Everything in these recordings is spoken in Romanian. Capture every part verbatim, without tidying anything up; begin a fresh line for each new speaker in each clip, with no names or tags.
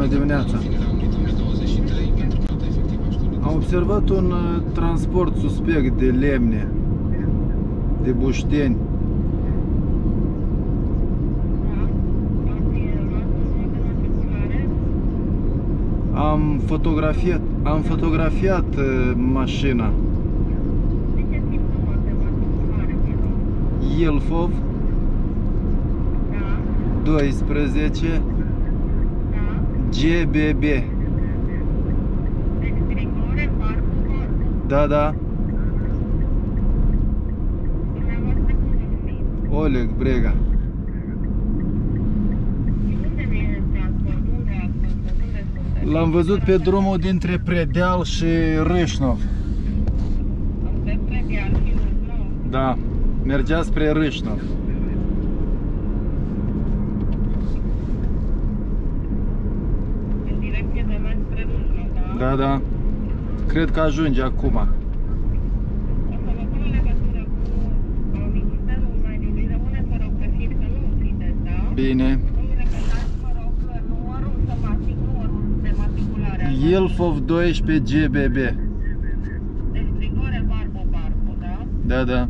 Bună dimineața! Am observat un transport suspect de lemne, de bușteni. Am fotografiat, am fotografiat mașina. Ilfov doisprezece G B B. Da, da. Oleg Brega. L-am văzut pe drumul dintre Predeal și Râșnov. Da, mergea spre Râșnov.
În direcție de mers spre Râșnov, da?
Da, da. Cred că ajunge acum.
O să vă pun în legătură cu Ministerul Mediului. Rămâneți, vă rog, pe fir, că nu închideți, da?
Bine.
Îmi repetați, vă rog, numărul să matric, numărul de matriculare.
Ilfov doisprezece G B B.
Deci Grigore Barbu Barbu, da?
Da, da.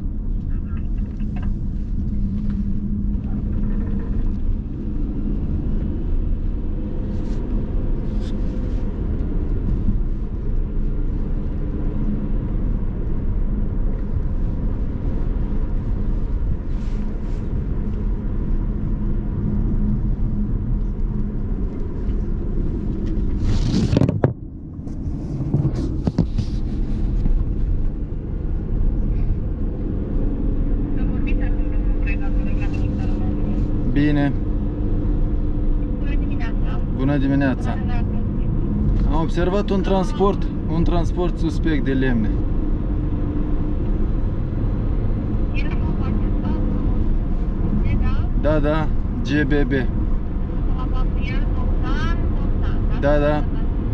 Bine.
Bună dimineața.
Bună dimineața. Am observat un transport, un transport suspect de lemne. Da, da, G B B. Da, da.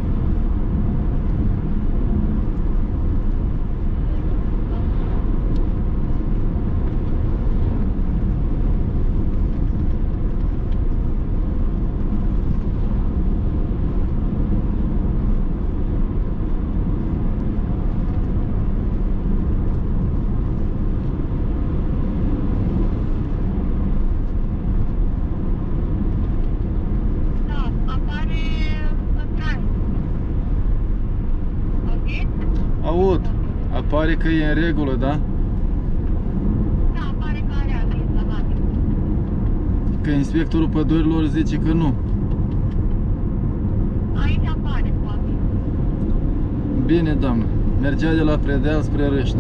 Aud, apare că e în regulă, da?
Da, apare că are instalat.
Că inspectorul pădurilor zice că nu.
Aici apare, poate.
Bine, doamnă. Mergea de la Predeal spre Râșnov.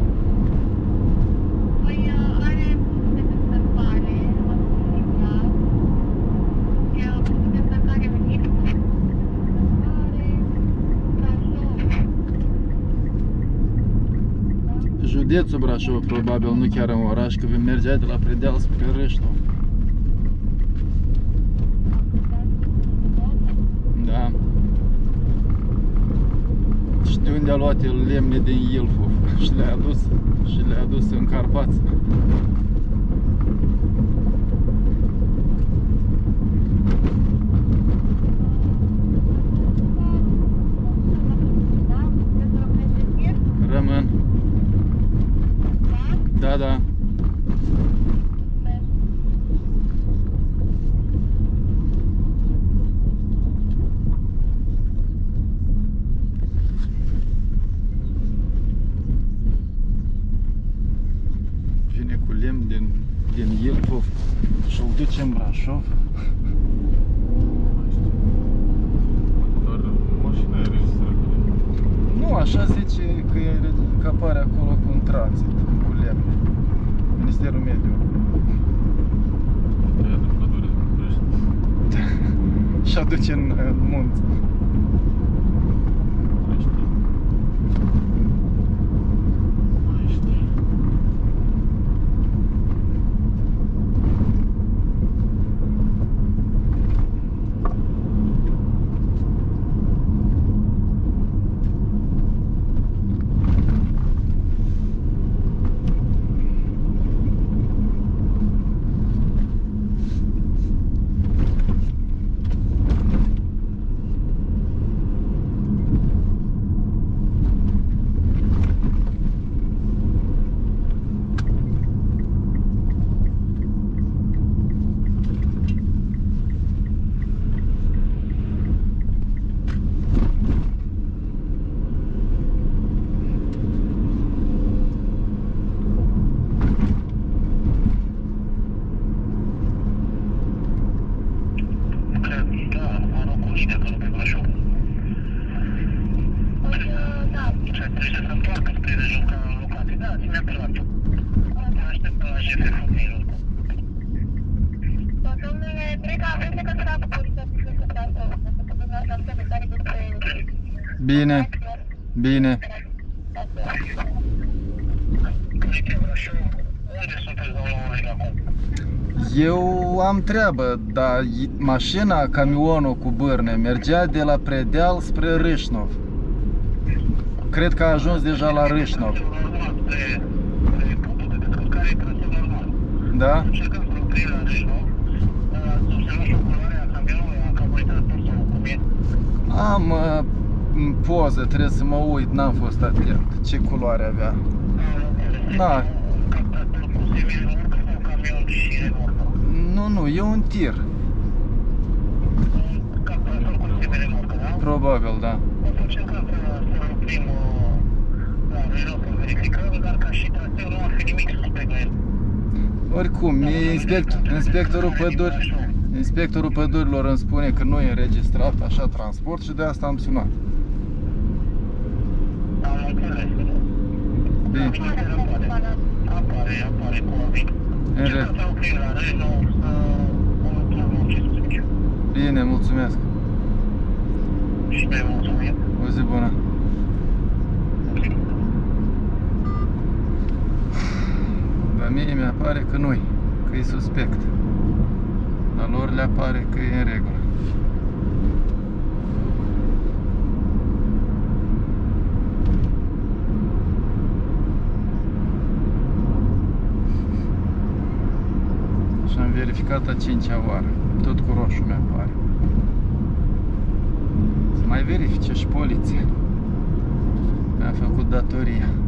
Păi are de descărcare, mă spune, e o descărcare mică.
Județul Brașov, probabil, nu chiar în oraș, că mergea de la Predeal spre Râșnov. Da. Și de unde a luat el lemne din Ilfov și le-a adus, și le-a adus în Carpați. Rămân. Da, da. Vine cu lemn din, din Ilfov și îl duce în Brașov.
Dar mașina e registrată.
Nu, așa zice că, e, că apare acolo cu un tranzit, cu lemne. Ministerul Mediului.
Tăia de pădure, crește.
Și aduce în, în munți.
Crește. Mai știi.
Da, am ocolit de acolo pe Brașov. Păi, da. Ce trebuie să se întoarcă spre locație. Da, ține pe la tot. Mă aștept la J F Fumilul. Domnule, cred că aveți legătura cu poliția de Brașov. Pentru că dumneavoastră am secretare despre...
Bine, bine.
Poliția Brașov, unde sunteți, domnul Oleg, acum?
Eu am treabă, dar i- mașina, camionul cu bârne, mergea de la Predeal spre Râșnov. Cred că a ajuns deja la Râșnov.
Normal, spre punctul de descărcare, traseu normal.
Da?
Încercăm să oprim la Râșnov. Ați observat și o culoare a camionului, a cabului transport sau cum e?
Am uh, în poză, trebuie să mă uit, n-am fost atent. Ce culoare avea? Da.
Captatorul cu semi-remorcă sau camion și remorcă?
Nu, nu, e un tir.
Captatorul cu semi-remorcă, da?
Probabil, da.
O să încercăm să, să oprim uh, la Râșnov, să verificăm, dar ca și traseu nu ar fi nimic suspect la el.
Oricum, e inspector, inspectorul păduri, inspectorul pădurilor îmi spune că nu e înregistrat așa transport și de asta am sunat.
Am înțeles.
Bine.
Apare, apare cu avic.
În
Ce
re-
să oprim la Râșnov să înlăturăm orice suspiciu.
Bine, mulțumesc.
Și noi mulțumim.
O zi bună. Dar mie mi-apare că nu-i, că e suspect. Dar lor le apare că e în regulă. Și am verificat a cincea oară. Tot cu roșu mi-apare. Să mai verifice și poliția. Mi-a făcut datoria.